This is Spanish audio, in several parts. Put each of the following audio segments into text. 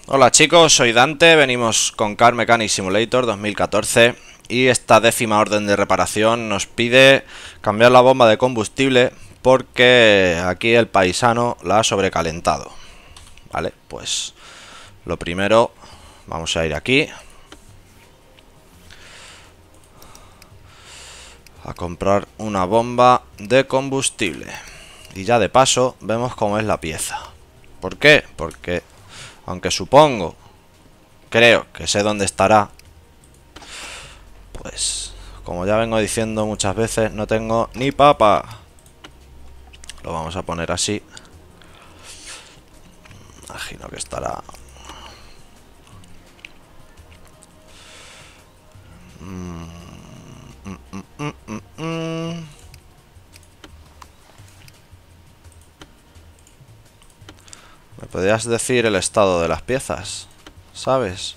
Hola chicos, soy Dante, venimos con Car Mechanic Simulator 2014 y esta 10ª orden de reparación nos pide cambiar la bomba de combustible porque aquí el paisano la ha sobrecalentado. Vale, pues lo primero, vamos a ir aquí a comprar una bomba de combustible y ya de paso vemos cómo es la pieza. ¿Por qué? Porque aunque creo que sé dónde estará, pues como ya vengo diciendo muchas veces, no tengo ni papa. Lo vamos a poner así. Imagino que estará... ¿Me podrías decir el estado de las piezas? ¿Sabes?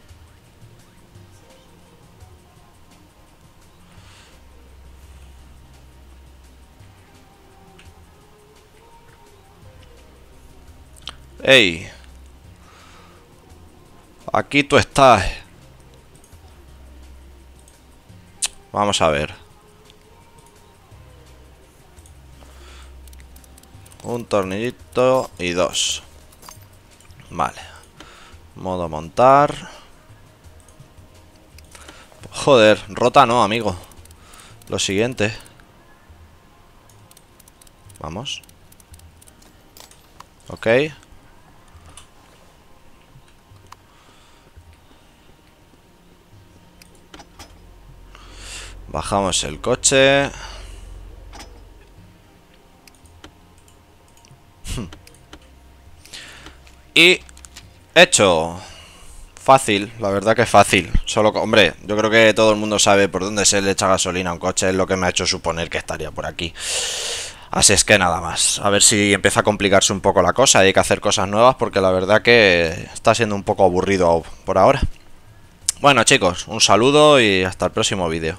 ¡Ey! Aquí tú estás. Vamos a ver. Un tornillito y dos. Vale. Modo montar. Joder, rota no, amigo. Lo siguiente. Vamos. Ok. Bajamos el coche. Y hecho. Fácil, la verdad que fácil. Solo, hombre, yo creo que todo el mundo sabe por dónde se le echa gasolina a un coche. Es lo que me ha hecho suponer que estaría por aquí. Así es que nada más. A ver si empieza a complicarse un poco la cosa. Hay que hacer cosas nuevas porque la verdad que está siendo un poco aburrido por ahora. Bueno chicos, un saludo y hasta el próximo vídeo.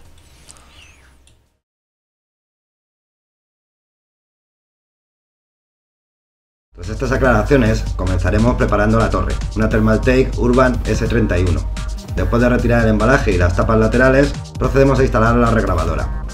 Tras estas aclaraciones, comenzaremos preparando la torre, una Thermaltake Urban S31. Después de retirar el embalaje y las tapas laterales, procedemos a instalar la regrabadora.